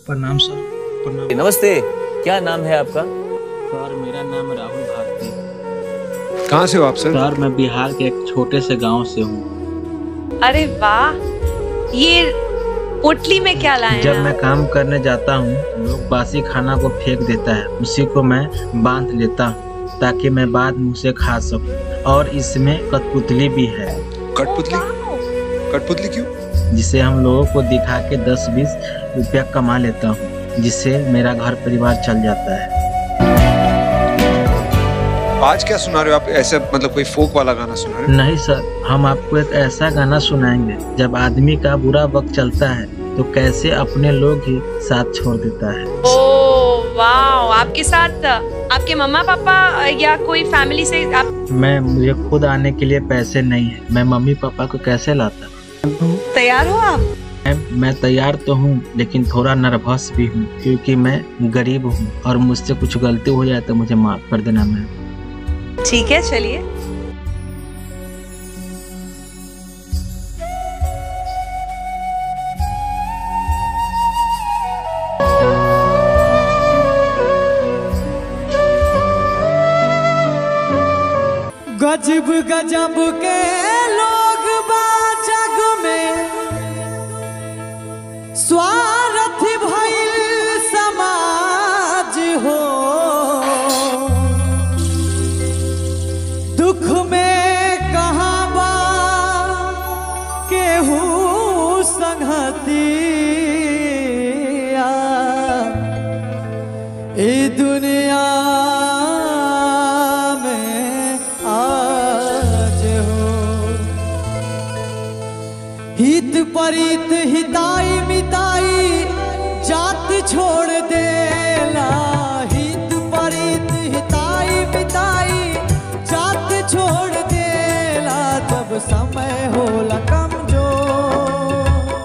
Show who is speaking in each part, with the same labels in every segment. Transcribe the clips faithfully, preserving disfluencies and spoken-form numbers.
Speaker 1: प्रणाम सर। प्रणाम।
Speaker 2: नमस्ते, क्या नाम है आपका?
Speaker 1: सर मेरा नाम राहुल भारती।
Speaker 3: कहाँ से हो आप सर?
Speaker 1: सर मैं बिहार के एक छोटे से गांव से हूँ।
Speaker 4: अरे वाह, ये पोटली में क्या लाए हैं?
Speaker 1: जब मैं काम करने जाता हूँ लोग बासी खाना को फेंक देता है, उसी को मैं बांध लेता हूँ ताकि मैं बाद में उसे खा सकूँ। और इसमें कठपुतली भी है।
Speaker 3: कठपुतली? कठपुतली क्यों?
Speaker 1: जिसे हम लोगों को दिखा के दस बीस रुपया कमा लेता हूँ, जिससे मेरा घर परिवार चल जाता है।
Speaker 3: आज क्या सुना रहे हो आप? ऐसे मतलब कोई फोक वाला गाना सुना रहे हो?
Speaker 1: नहीं सर, हम आपको एक ऐसा गाना सुनाएंगे, जब आदमी का बुरा वक्त चलता है तो कैसे अपने लोग ही साथ छोड़ देता है।
Speaker 4: ओह वाह, आपके साथ आपके मम्मा पापा या कोई फैमिली से आप?
Speaker 1: मैं मुझे खुद आने के लिए पैसे नहीं है, मैं मम्मी पापा को कैसे लाता।
Speaker 4: तैयार हो आप?
Speaker 1: मैं, मैं तैयार तो हूँ, लेकिन थोड़ा नर्वस भी हूँ क्योंकि मैं गरीब हूँ और मुझसे कुछ गलती हो जाए तो मुझे माफ कर देना मैम।
Speaker 4: ठीक है, चलिए।
Speaker 5: गजब गजब के लोग बा जग में, स्वार्थी भइल समाज हो। दुख में कहाँ बा केहू संगतिया, ए दुनिया हित परित हिताई मिताई जात छोड़ देला। हित परित हिताई मिताई जात छोड़ देला। जब समय होला कमजोर,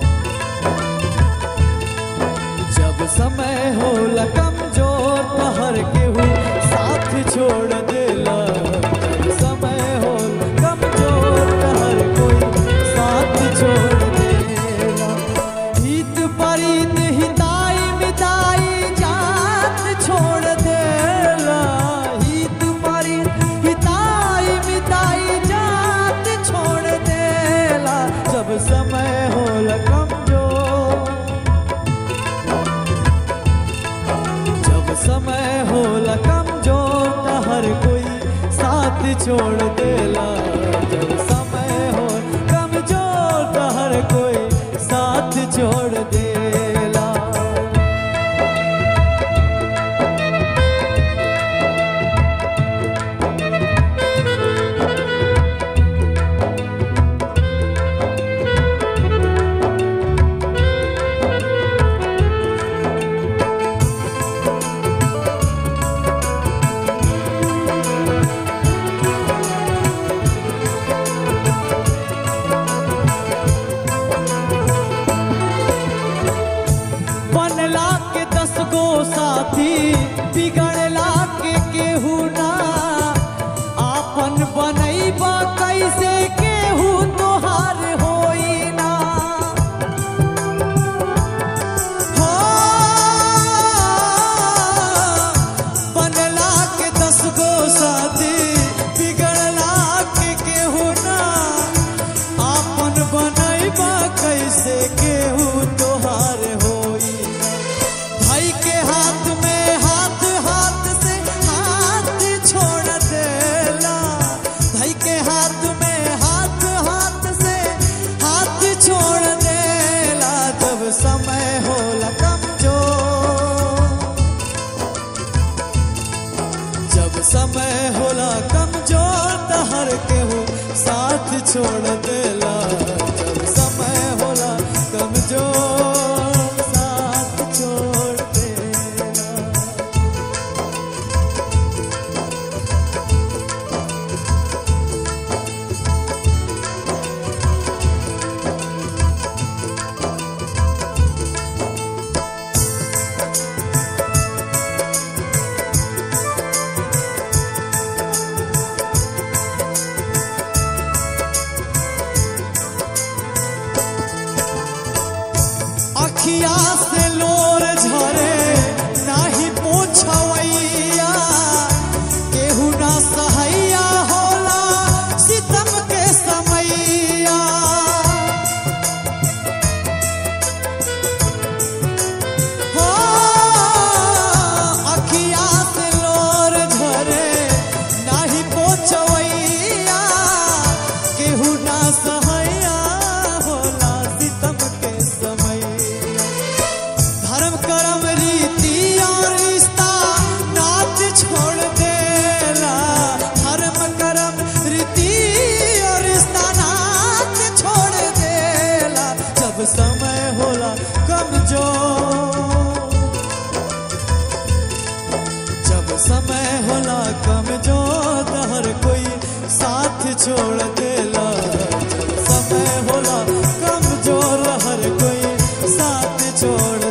Speaker 5: जब समय होला कमजोर तो हर केहू साथ छोड़ देला। जब समय होला कमजोर तो हर कोई साथ छोड़ देला। हित परित हिताई मिताई जात छोड़ देला। हित परित हिताई मिताई जात छोड़ देला। जब समय होला कमजोर, जब समय होला कमजोर तो हर कोई साथ छोड़ देला। जब समय हो कमजोर तो हर कोई साथ छोड़ देला। बनला के दस गो साथी, बिगड़ला के केहू ना। आपन बनैबा कैसे केहू तोहार होई ना। हो बनला के दस गो साथी, बिगड़ला के केहू ना। आपन बनैबा कैसे केहू तोहार होई। भाई के हाथ में हाथ हाथ से हाथ छोड़ देला। भाई के हाथ में हाथ हाथ से हाथ छोड़ देला। जब समय होला कमजोर, जब समय होला कमजोर तो हर केहू साथ छोड़ देला। जब समय होला कमजोर साथ छोड़ देला। अखिया से लोर झा कमजोर, जब समय होला कमजोर हर कोई साथ छोड़ देला। जब समय होला कमजोर हर कोई साथ छोड़